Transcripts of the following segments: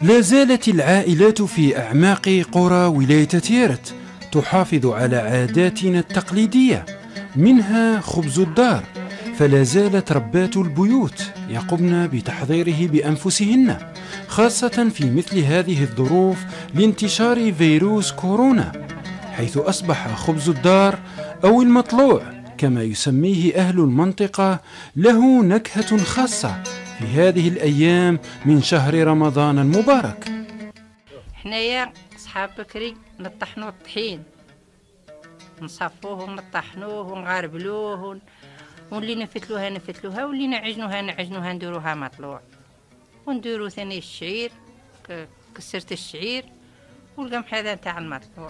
لا زالت العائلات في أعماق قرى ولاية تيرت تحافظ على عاداتنا التقليدية، منها خبز الدار، فلا زالت ربات البيوت يقمن بتحضيره بأنفسهن، خاصة في مثل هذه الظروف لانتشار فيروس كورونا، حيث أصبح خبز الدار أو المطلوع كما يسميه أهل المنطقة له نكهة خاصة في هذه الأيام من شهر رمضان المبارك. حنايا صحاب بكري نطحنوا الطحين، نصفوه ونطحنوه ونغربلوه، واللي نفتلوها واللي نعجنوها نديروها مطلوع، ونديرو ثاني الشعير، كسرة الشعير والقمح هذا نتاع المطلوع.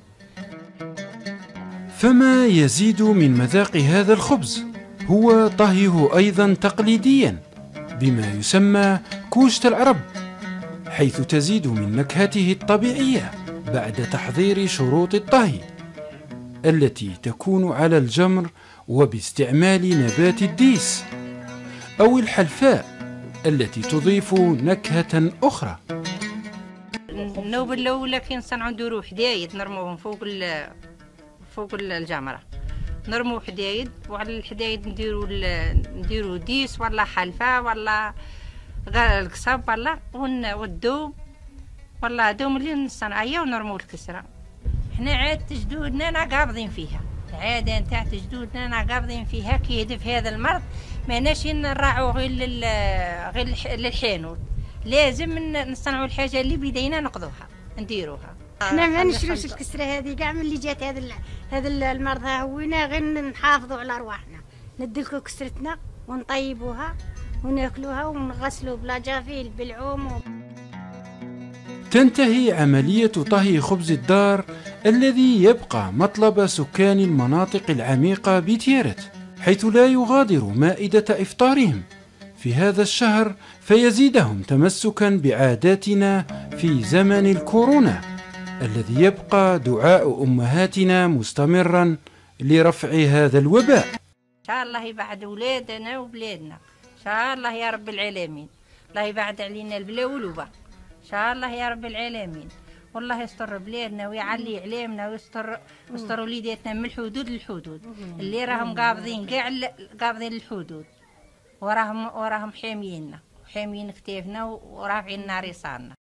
فما يزيد من مذاق هذا الخبز هو طهيه أيضا تقليديا بما يسمى كوشة العرب، حيث تزيد من نكهته الطبيعية بعد تحضير شروط الطهي التي تكون على الجمر وباستعمال نبات الديس أو الحلفاء التي تضيف نكهة أخرى. النوبة الأولى كي نصنعو نديرو حدايد نرموهم فوق الجمرة، نرمو حدايد، وعلى الحدايد نديرو ديس ولا حلفة ولا القصب ولا والدوم ولا دوم اللي نصنعيه ونرمو الكسرة. حنا عاد جدودنا قابضين فيها، العادة نتاع جدودنا قابضين فيها. كي يهدف هذا المرض ماناش نراعو غير للحانوت، لازم نصنعوا الحاجة اللي بيدينا نقضوها نديروها. احنا ما نشروش الكسرة هذه كاع، من اللي جات هذا المرض هوينا غير نحافظوا على ارواحنا، ندلكوا كسرتنا ونطيبوها وناكلوها ونغسلوا بلا جافيل بالعوم. تنتهي عملية طهي خبز الدار الذي يبقى مطلب سكان المناطق العميقة بتيرت، حيث لا يغادر مائدة إفطارهم في هذا الشهر فيزيدهم تمسكا بعاداتنا في زمن الكورونا الذي يبقى دعاء أمهاتنا مستمرا لرفع هذا الوباء. إن شاء الله يبعد أولادنا وبلادنا، إن شاء الله يا رب العالمين، الله يبعد علينا البلاء والوباء إن شاء الله يا رب العالمين، والله يستر بلادنا ويعلي علينا ويستر وليداتنا من الحدود للحدود اللي راهم قابضين كاع قابضين الحدود، وراهم حامينا وحاميين كتافنا ورافعين رصاننا.